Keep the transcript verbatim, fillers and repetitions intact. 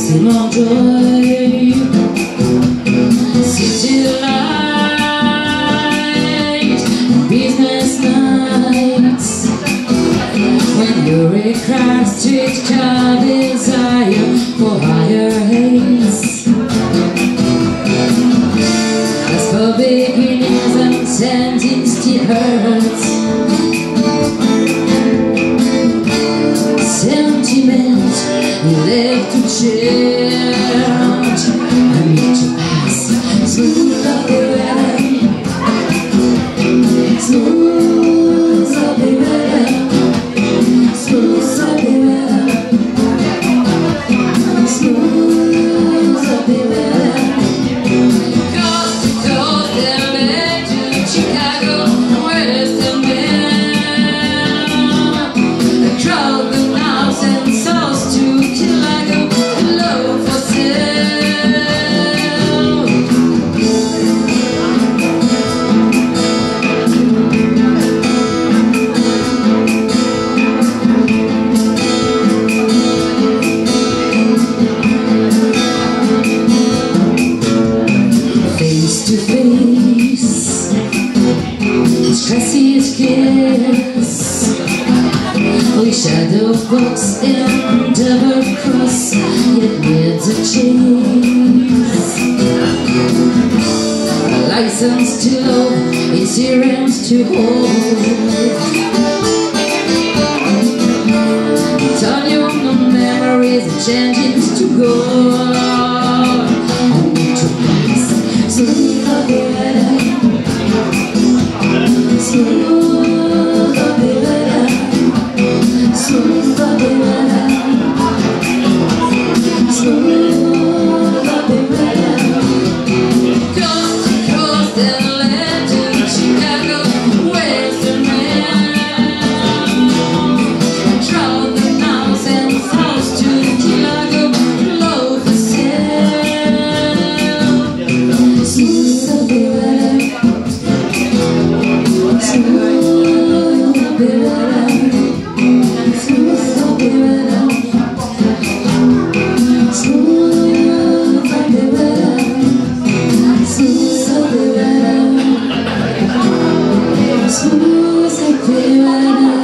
maximum joy. City light, business nights. When you're a Christ Street car, desire for higher heights. As for beginnings and sending still hurts. Sentiment left to change. I need to ask, smooth up the weather, smooth up the weather, smooth up the weather, smooth up the weather. Coast to coast and back to Chicago, where's the man? Drove the mouse and sauce to Chicago, low for sale. Face to face, stressiest kiss. We shadow box and double cross, yet near the chase. A license to love, insurance to hold. Turn your memories and changes to go. Only to pass, smooth up the weather, smooth up the weather, smooth up the weather, smooth up the weather. Coast to coast and land to Chicago, where's the man? Draw the mouse and falls to Chicago, low for sale. Smooth up the weather, smooth up the weather, smooth up the weather, smooth up the weather, smooth up the weather, smooth up the weather.